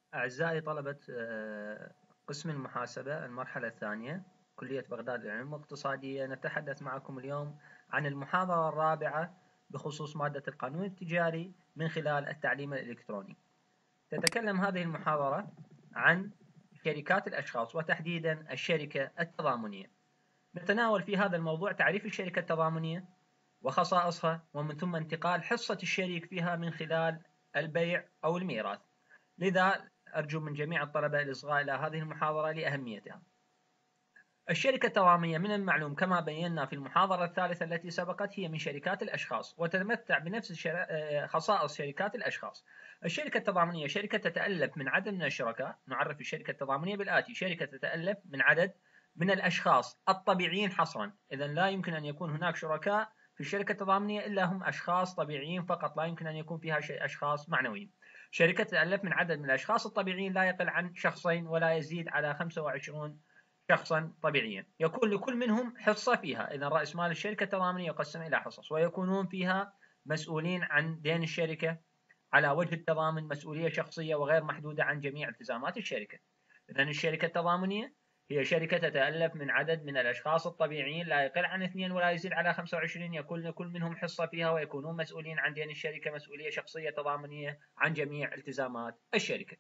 أعزائي طلبة قسم المحاسبة المرحلة الثانية كلية بغداد للعلوم الاقتصادية، نتحدث معكم اليوم عن المحاضرة الرابعة بخصوص مادة القانون التجاري من خلال التعليم الإلكتروني. تتكلم هذه المحاضرة عن شركات الأشخاص وتحديدا الشركة التضامنية. نتناول في هذا الموضوع تعريف الشركة التضامنية وخصائصها، ومن ثم انتقال حصة الشريك فيها من خلال البيع أو الميراث. لذا أرجو من جميع الطلبة الإصغاء إلى هذه المحاضرة لأهميتها. الشركة التضامنية من المعلوم كما بينا في المحاضرة الثالثة التي سبقت هي من شركات الأشخاص، وتتمتع بنفس خصائص شركات الأشخاص. الشركة التضامنية شركة تتألف من عدد من الشركاء. نعرف الشركة التضامنية بالآتي: شركة تتألف من عدد من الأشخاص الطبيعيين حصرا، إذا لا يمكن أن يكون هناك شركاء في الشركة التضامنية إلا هم أشخاص طبيعيين فقط، لا يمكن أن يكون فيها أشخاص معنويين. شركة تتألف من عدد من الأشخاص الطبيعيين لا يقل عن شخصين ولا يزيد على 25 شخصا طبيعيا، يكون لكل منهم حصة فيها. إذا رأس مال الشركة التضامنية يقسم إلى حصص، ويكونون فيها مسؤولين عن دين الشركة على وجه التضامن، مسؤولية شخصية وغير محدودة عن جميع التزامات الشركة. إذا الشركة التضامنية هي شركة تتألف من عدد من الأشخاص الطبيعيين لا يقل عن 2 ولا يزيد على 25، يكون لكل منهم حصة فيها، ويكونون مسؤولين عن دين الشركة مسؤولية شخصية تضامنية عن جميع التزامات الشركة.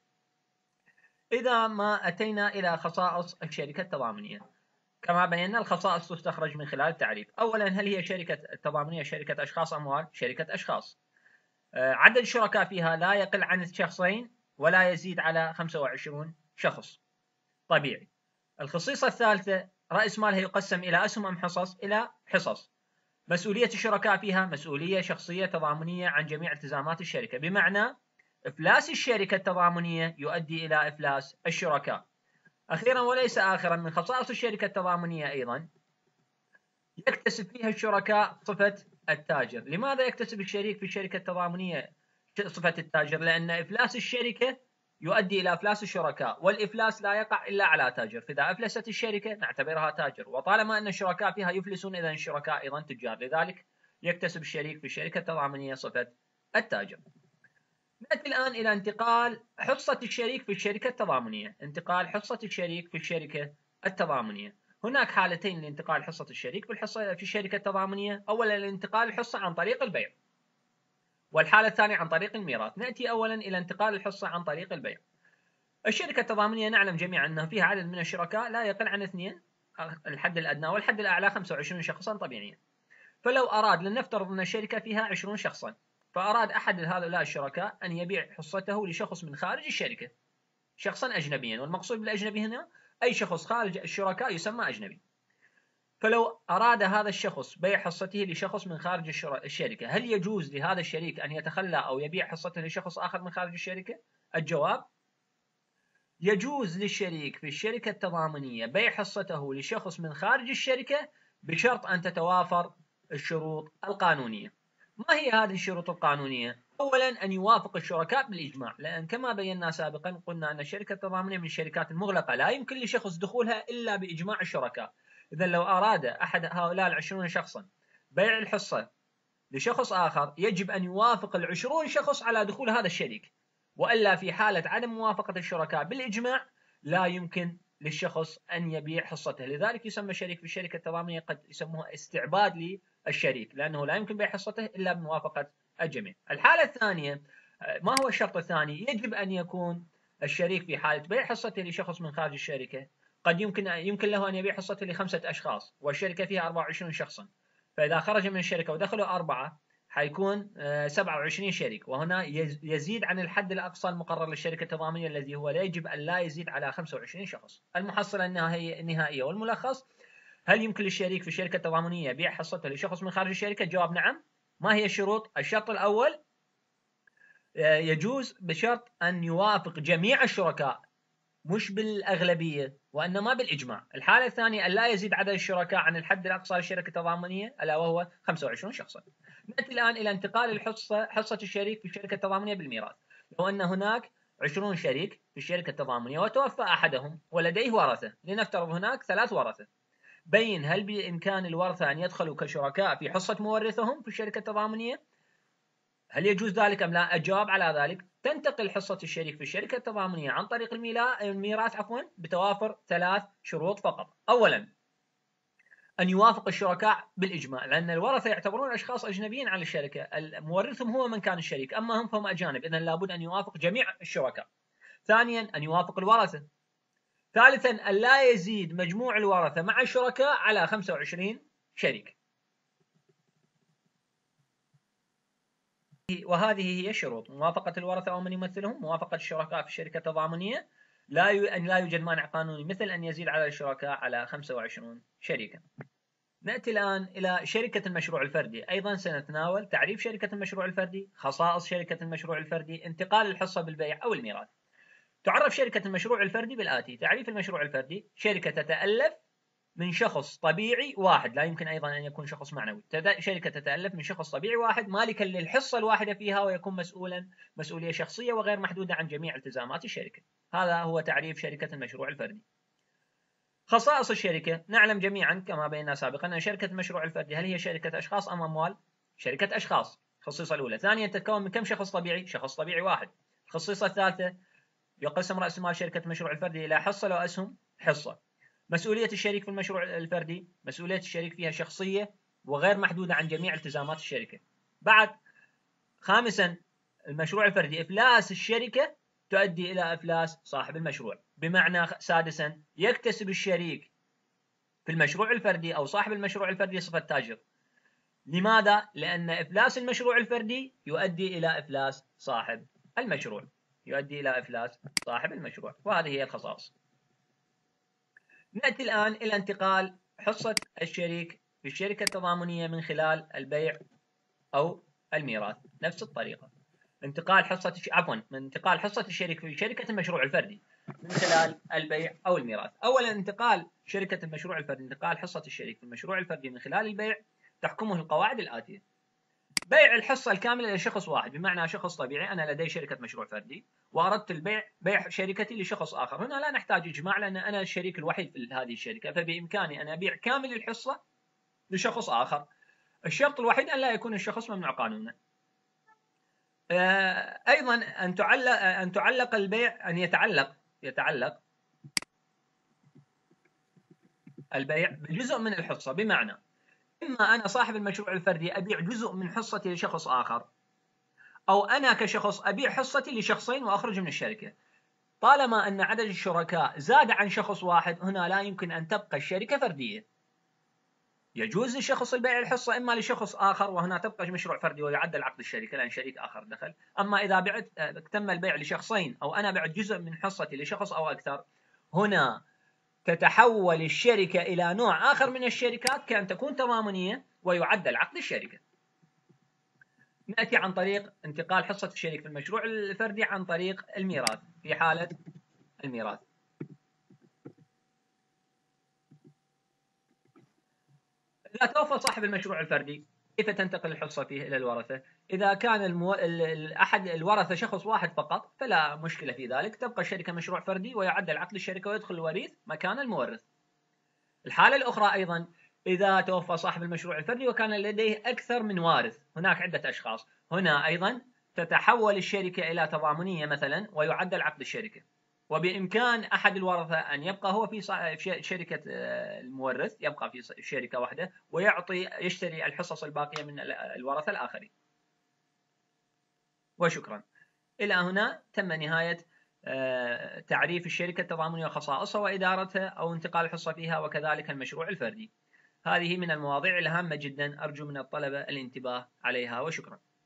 إذا ما أتينا إلى خصائص الشركة التضامنية، كما بينا الخصائص تستخرج من خلال التعريف. أولا، هل هي شركة التضامنية شركة أشخاص أموال؟ شركة أشخاص. عدد الشركاء فيها لا يقل عن شخصين ولا يزيد على 25 شخص طبيعي. الخصيصة الثالثة: رأس مالها يقسم إلى أسهم أم حصص؟ إلى حصص. مسؤولية الشركاء فيها مسؤولية شخصية تضامنية عن جميع التزامات الشركة، بمعنى إفلاس الشركة التضامنية يؤدي إلى إفلاس الشركاء. أخيرا وليس آخرا، من خصائص الشركة التضامنية أيضا يكتسب فيها الشركاء صفة التاجر. لماذا يكتسب الشريك في الشركة التضامنية صفة التاجر؟ لأن إفلاس الشركة يؤدي إلى إفلاس الشركاء، والإفلاس لا يقع إلا على تاجر، فإذا أفلست الشركة نعتبرها تاجر، وطالما أن الشركاء فيها يفلسون إذن الشركاء أيضا تجار، لذلك يكتسب الشريك في الشركة التضامنية صفة التاجر. نأتي الآن إلى انتقال حصة الشريك في الشركة التضامنية. انتقال حصة الشريك في الشركة التضامنية. هناك حالتين لانتقال حصة الشريك في الشركة التضامنية. أولا الانتقال الحصة عن طريق البيع، والحالة الثانية عن طريق الميراث. نأتي أولا إلى انتقال الحصة عن طريق البيع. الشركة التضامنية نعلم جميعا أنها فيها عدد من الشركاء لا يقل عن 2، الحد الأدنى، والحد الأعلى 25 شخصا طبيعيا. فلو أراد، لنفترض أن الشركة فيها 20 شخصا، فأراد أحد هؤلاء الشركاء أن يبيع حصته لشخص من خارج الشركة، شخصا أجنبيا، والمقصود بالأجنبي هنا أي شخص خارج الشركاء يسمى أجنبي. فلو أراد هذا الشخص بيع حصته لشخص من خارج الشركة، هل يجوز لهذا الشريك أن يتخلى أو يبيع حصته لشخص آخر من خارج الشركة؟ الجواب: يجوز للشريك في الشركة التضامنية بيع حصته لشخص من خارج الشركة بشرط أن تتوافر الشروط القانونية. ما هي هذه الشروط القانونية؟ أولا، أن يوافق الشركاء بالإجماع، لأن كما بينا سابقا قلنا أن الشركة التضامنية من الشركات المغلقة لا يمكن لشخص دخولها إلا بإجماع الشركاء. إذا لو أراد أحد هؤلاء 20 شخصا بيع الحصة لشخص آخر، يجب أن يوافق 20 شخص على دخول هذا الشريك، وإلا في حالة عدم موافقة الشركاء بالإجماع لا يمكن للشخص أن يبيع حصته. لذلك يسمى شريك في الشركة التضامنية قد يسموها استعباد للشريك، لأنه لا يمكن بيع حصته إلا بموافقة الجميع. الحالة الثانية، ما هو الشرط الثاني؟ يجب أن يكون الشريك في حالة بيع حصته لشخص من خارج الشركة قد يمكن له أن يبيع حصته ل5 أشخاص، والشركة فيها 24 شخصا، فإذا خرج من الشركة ودخلوا 4 حيكون 27 شريك، وهنا يزيد عن الحد الأقصى المقرر للشركة التضامنية الذي هو لا يجب أن لا يزيد على 25 شخص. المحصلة النهائية والملخص: هل يمكن للشريك في الشركة التضامنية بيع حصته لشخص من خارج الشركة؟ الجواب نعم. ما هي الشروط؟ الشرط الأول: يجوز بشرط أن يوافق جميع الشركاء، مش بالأغلبية وإنما بالإجماع. الحالة الثانية: أن لا يزيد عدد الشركاء عن الحد الأقصى للشركة التضامنية ألا وهو 25 شخصا. نأتي الآن إلى انتقال حصة الشريك في الشركة التضامنية بالميراث. لو أن هناك 20 شريك في الشركة التضامنية وتوفى أحدهم ولديه ورثة، لنفترض هناك 3 ورثة، بين هل بإمكان الورثة أن يدخلوا كشركاء في حصة مورثهم في الشركة التضامنية؟ هل يجوز ذلك أم لا؟ الجواب على ذلك: تنتقل حصة الشريك في الشركة التضامنية عن طريق الميراث بتوافر 3 شروط فقط. أولا، أن يوافق الشركاء بالإجماع، لأن الورثة يعتبرون أشخاص أجنبيين على الشركة، مورثهم هو من كان الشريك، أما هم فهم أجانب، إذن لابد أن يوافق جميع الشركاء. ثانيا، أن يوافق الورثة. ثالثا، أن لا يزيد مجموع الورثة مع الشركاء على 25 شريك. وهذه هي الشروط: موافقة الورثة أو من يمثلهم، موافقة الشركاء في الشركة التضامنية، أن لا يوجد مانع قانوني مثل أن يزيد عدد الشركاء على 25 شريكا. نأتي الآن إلى شركة المشروع الفردي. أيضا سنتناول تعريف شركة المشروع الفردي، خصائص شركة المشروع الفردي، انتقال الحصة بالبيع أو الميراث. تعرف شركة المشروع الفردي بالآتي: تعريف المشروع الفردي: شركة تتألف من شخص طبيعي واحد، لا يمكن أيضا أن يكون شخص معنوي. شركة تتألف من شخص طبيعي واحد مالكا للحصة الواحدة فيها، ويكون مسؤولية شخصية وغير محدودة عن جميع التزامات الشركة. هذا هو تعريف شركة المشروع الفردي. خصائص الشركة: نعلم جميعا كما بينا سابقا أن شركة المشروع الفردي هل هي شركة أشخاص أم أموال؟ شركة أشخاص، الخصيصة الأولى. ثانيا، تتكون من كم شخص طبيعي؟ شخص طبيعي واحد. الخصيصة الثالثة: يقسم رأس مال شركة المشروع الفردي إلى حصة أو أسهم حصة. مسؤولية الشريك في المشروع الفردي: مسؤولية الشريك فيها شخصية وغير محدودة عن جميع التزامات الشركة. بعد خامسا، المشروع الفردي: إفلاس الشركة تؤدي إلى إفلاس صاحب المشروع. بمعنى سادسا، يكتسب الشريك في المشروع الفردي أو صاحب المشروع الفردي صفة تاجر. لماذا؟ لأن إفلاس المشروع الفردي يؤدي إلى إفلاس صاحب المشروع. وهذه هي الخصائص. نأتي الآن إلى انتقال حصة الشريك في الشركة التضامنية من خلال البيع أو الميراث. نفس الطريقة، انتقال حصة الشريك في شركة المشروع الفردي من خلال البيع أو الميراث. أولا، انتقال شركة المشروع الفردي، انتقال حصة الشريك في المشروع الفردي من خلال البيع تحكمه القواعد الآتية: بيع الحصة الكاملة لشخص واحد، بمعنى شخص طبيعي، أنا لدي شركة مشروع فردي وأردت بيع شركتي لشخص آخر. هنا لا نحتاج إجماع لأن أنا الشريك الوحيد في هذه الشركة، فبإمكاني أن أبيع كامل الحصة لشخص آخر. الشرط الوحيد أن لا يكون الشخص ممنوع قانونا. أيضا أن تعلق البيع، أن يتعلق البيع بجزء من الحصة، بمعنى إما أنا صاحب المشروع الفردي أبيع جزء من حصتي لشخص آخر، أو أنا كشخص أبيع حصتي لشخصين وأخرج من الشركة. طالما أن عدد الشركاء زاد عن شخص واحد، هنا لا يمكن أن تبقى الشركة فردية. يجوز للشخص البيع الحصة إما لشخص آخر، وهنا تبقى مشروع فردي ويعدل عقد الشركة لأن شريك آخر دخل. أما إذا تم البيع لشخصين، أو أنا بعت جزء من حصتي لشخص أو أكثر، هنا تتحول الشركة إلى نوع آخر من الشركات كأن تكون تضامنية ويعدل عقد الشركة. نأتي عن طريق انتقال حصة الشريك في المشروع الفردي عن طريق الميراث. في حالة الميراث، إذا توفى صاحب المشروع الفردي، كيف تنتقل الحصة فيه إلى الورثة؟ إذا كان أحد الورثة شخص واحد فقط فلا مشكلة في ذلك، تبقى الشركة مشروع فردي ويعدل عقد الشركة ويدخل الوريث مكان المورث. الحالة الأخرى أيضا، إذا توفى صاحب المشروع الفردي وكان لديه أكثر من وارث، هناك عدة أشخاص، هنا أيضا تتحول الشركة إلى تضامنية مثلا ويعدل عقد الشركة، وبإمكان أحد الورثة أن يبقى هو في شركة المورث، يبقى في شركة واحدة يشتري الحصص الباقية من الورثة الآخرين. وشكرا. إلى هنا تم نهاية تعريف الشركة التضامنية وخصائصها وإدارتها أو انتقال الحصة فيها، وكذلك المشروع الفردي. هذه من المواضيع الهامة جدا، أرجو من الطلبة الانتباه عليها، وشكرا.